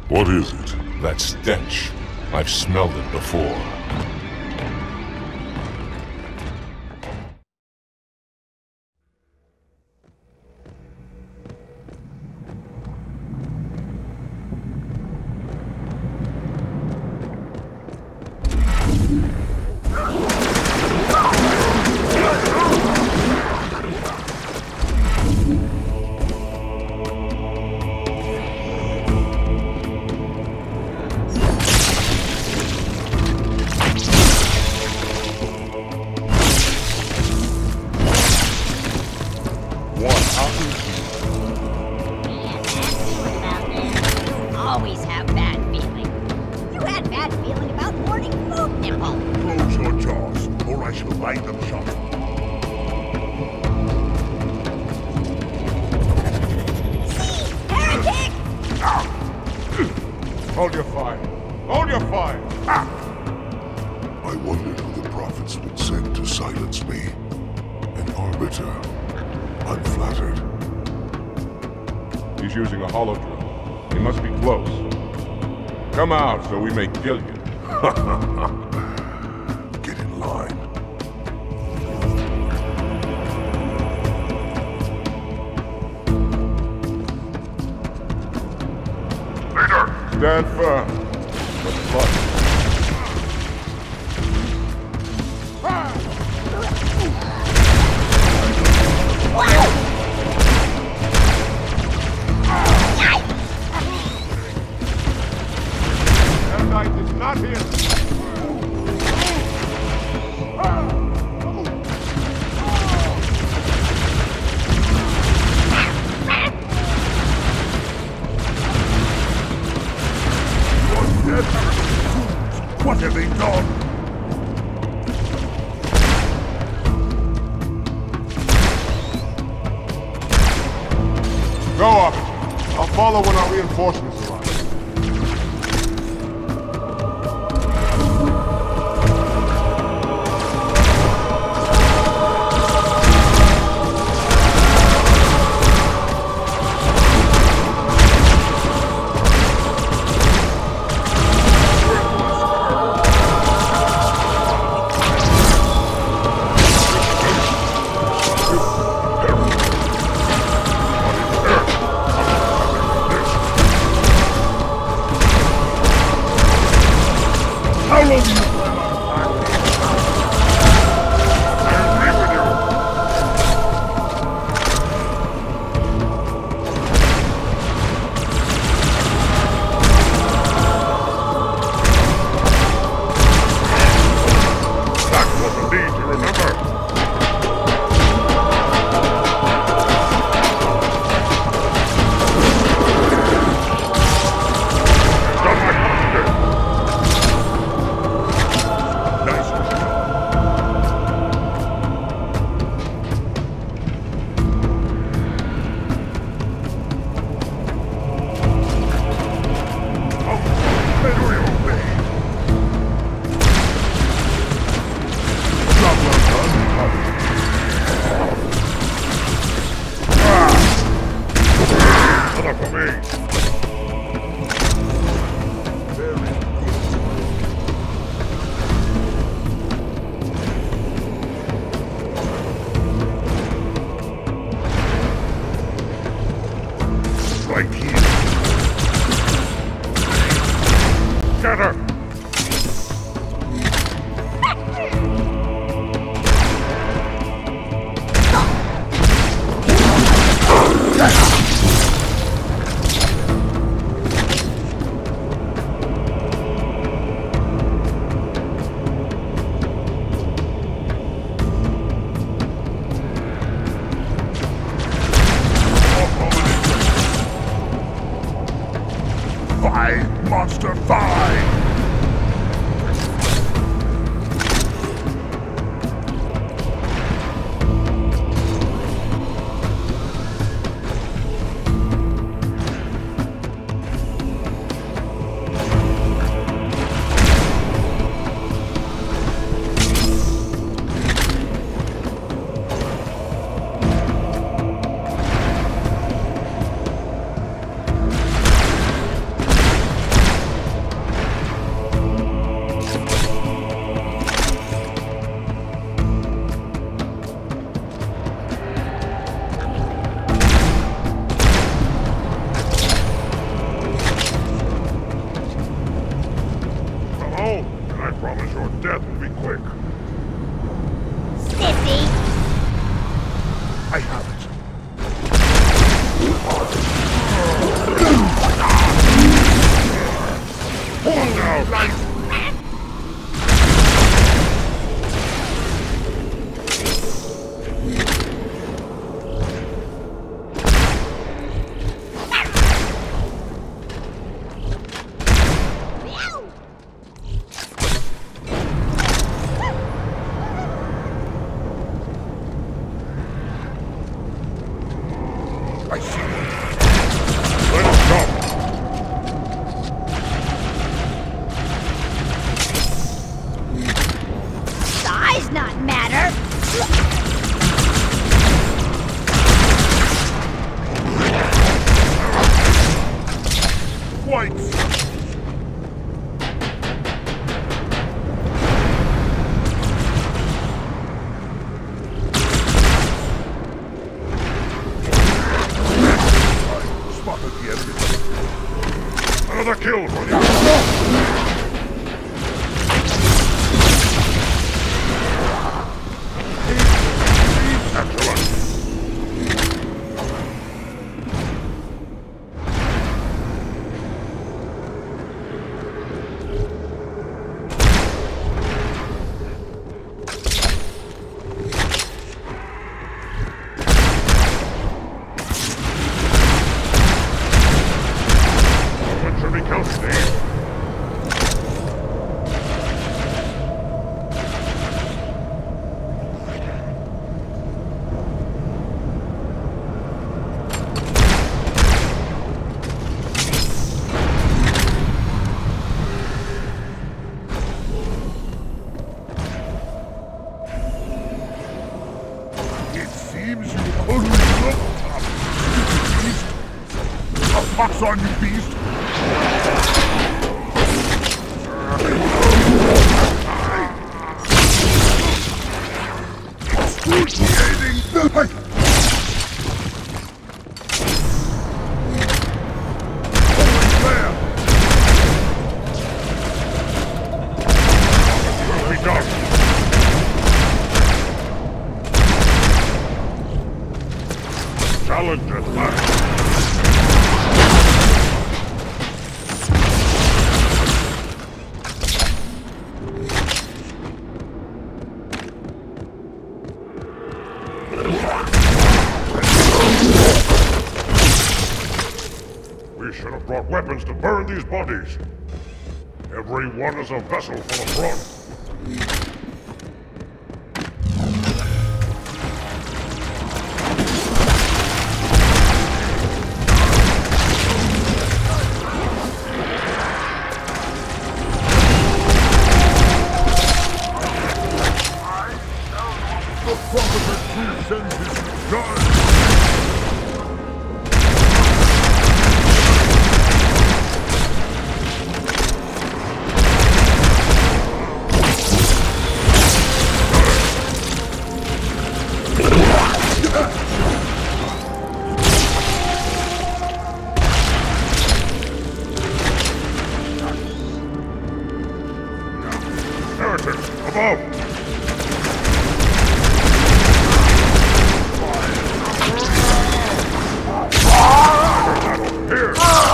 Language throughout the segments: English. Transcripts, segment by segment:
What is it? That stench. I've smelled it before. Always have bad feeling. You had bad feeling about morning food nipple. Close your jaws, or I shall bite them shut. See, heretic! Hold your fire. Hold your fire! I wondered who the prophets would send to silence me. An arbiter. I'm flattered. He's using a hollow drill. He must be close. Come out so we may kill you. Get in line. Leader! Stand firm. Let's fight. Knight is not here. What have they done? Go, officer. I'll follow when our reinforcements arrive. How long do you plan on That was a deed to remember. Done my constant. Nice. Oh, better you obey. Job well done, Captain. Enough for me. Very good. Right here. Get her! Five, monster, five! quite so. Spotted the enemy. Another kill for you. Pox on you, beast! Excruciating! There! Will be done! Challenge at last! We should have brought weapons to burn these bodies. Every one is a vessel full of blood. The prophet sends his gun. Heretics, above! Here!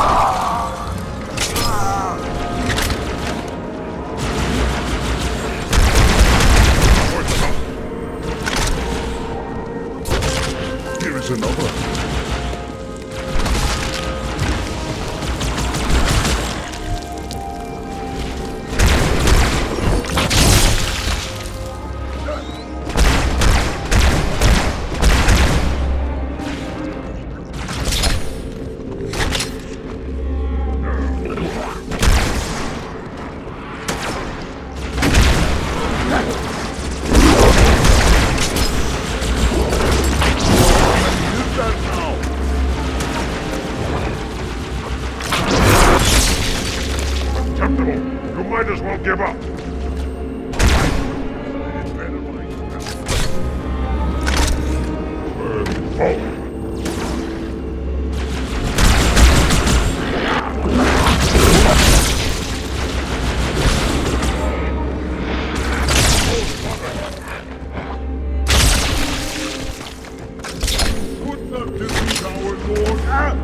Here is another. You might as well give up. Forward. Would not defeat our Lord.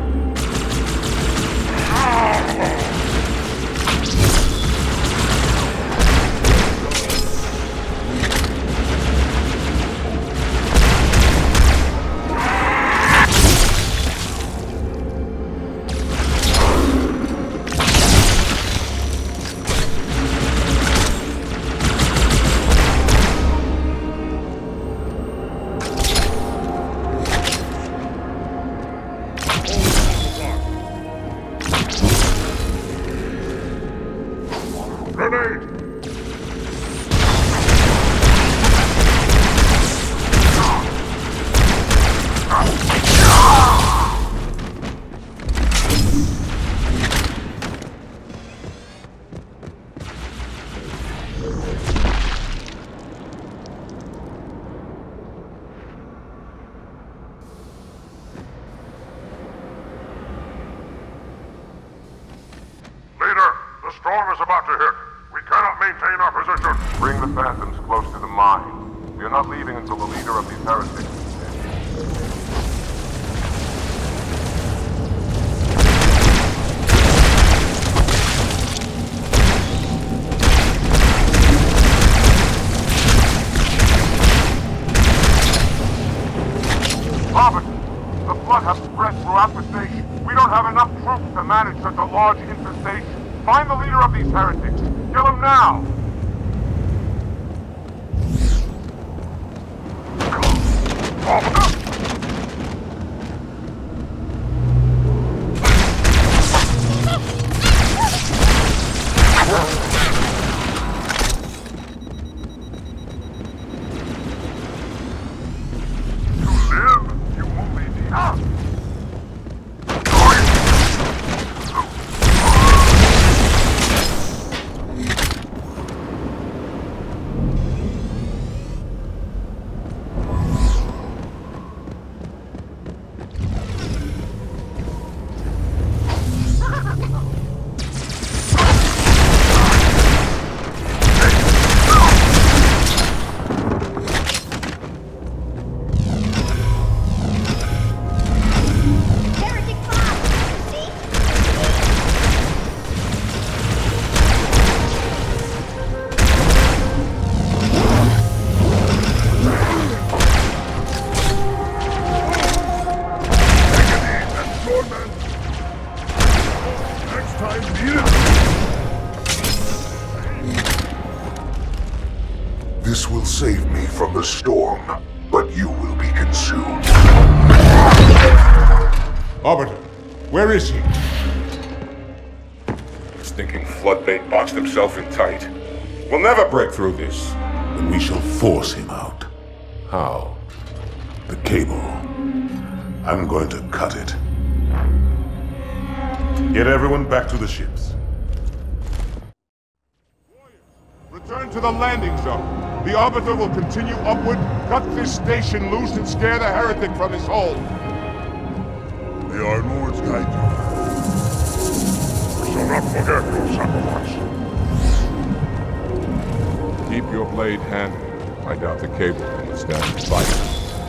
storm is about to hit. We cannot maintain our position. Bring the Phantoms close to the mine. We are not leaving until the leader of these heretics is dead. Robert, the flood has spread throughout the station. We don't have enough troops to manage such a large infestation. Find the leader of these heretics. Kill him now! This will save me from the storm, but you will be consumed. Arbiter, where is he? Stinking floodbait boxed himself in tight. We'll never break through this. Then we shall force him out. How? The cable. I'm going to cut it. Get everyone back to the ships. Return to the landing zone. The Arbiter will continue upward, cut this station loose, and scare the heretic from his hole. May our lords guide you. We shall not forget your sacrifice. Keep your blade handy. I doubt the cable can withstand the fight.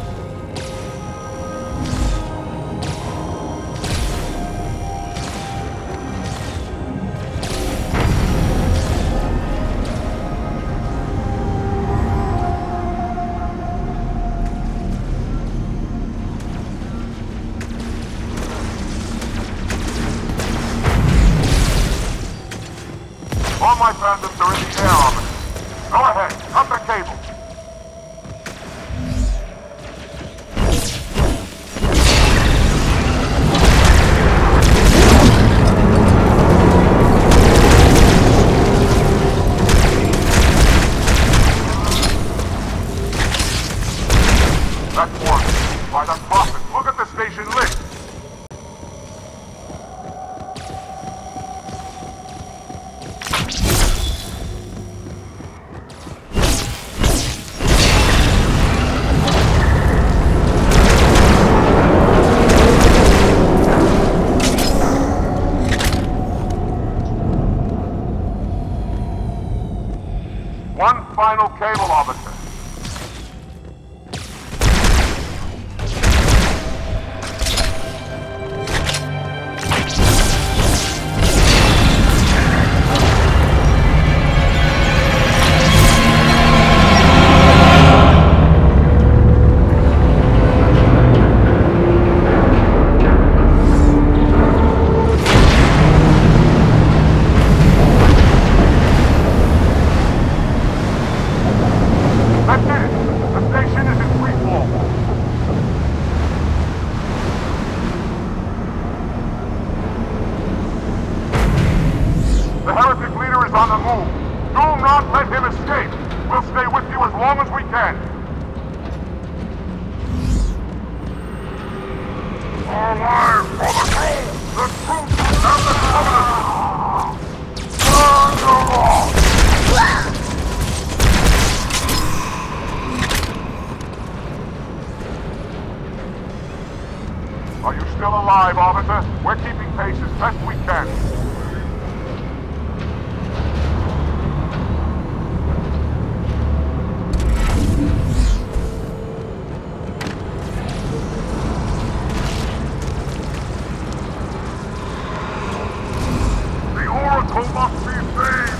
All my Phantoms are in the air, Arbiter. Go ahead, cut the cable. That's one. By the prophet, look at the station lit. One final cable, Arbiter. That's it! The station is in free fall. The heretic leader is on the move. Do not let him escape. We'll stay with you as long as we can. Alive for the truth! The truth and the covenant! Burn the law! Are you still alive, Arbiter? We're keeping pace as best we can. who must be saved!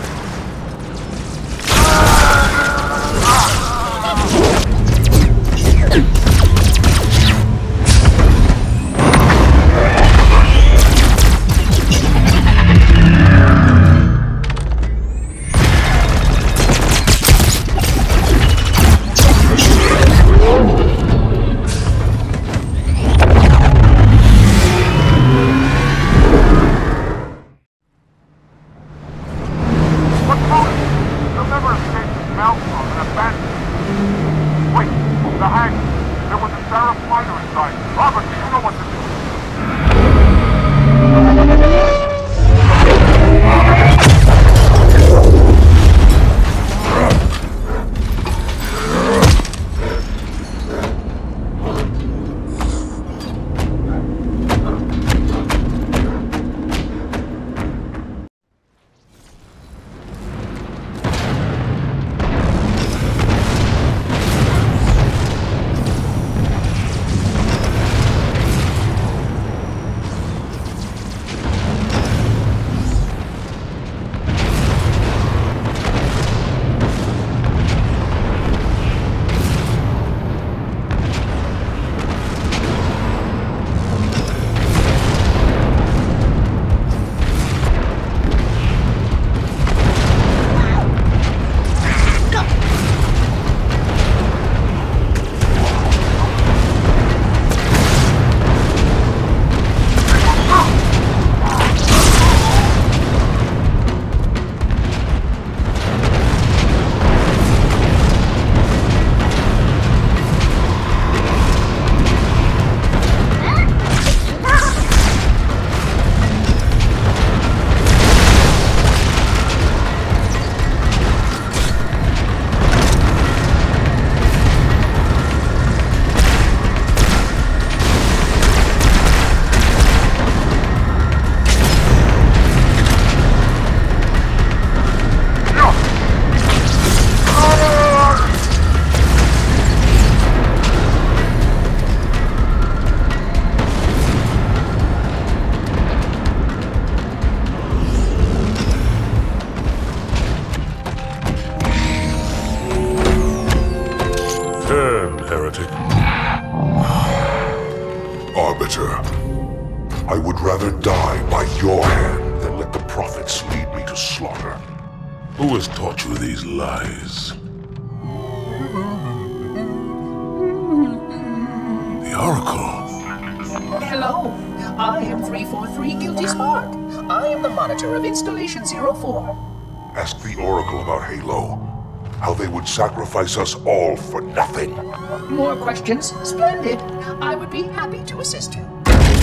Arbiter, I would rather die by your hand than let the prophets lead me to slaughter. Who has taught you these lies? The Oracle. Hello, I am 343 Guilty Spark. I am the monitor of Installation 04. Ask the Oracle about Halo. How they would sacrifice us all for nothing. More questions? Splendid. I would be happy to assist you.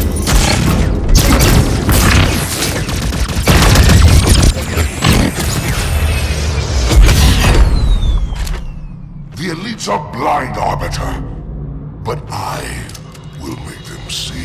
The elites are blind, Arbiter. But I will make them see.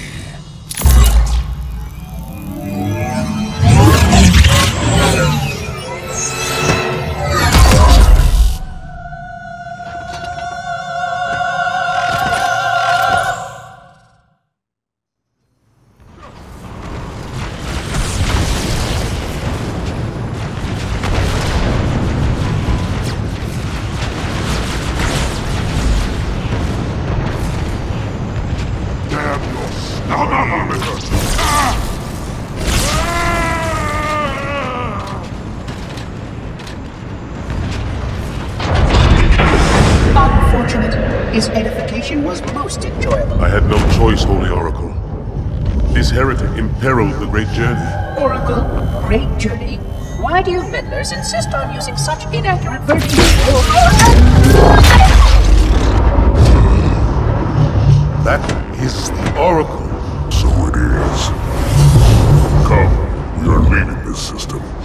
His edification was most enjoyable. I had no choice, Holy Oracle. This heretic imperiled the great journey. Oracle, great journey? Why do you meddlers insist on using such inaccurate versions? That is the Oracle. So it is. Come, we are leaving this system.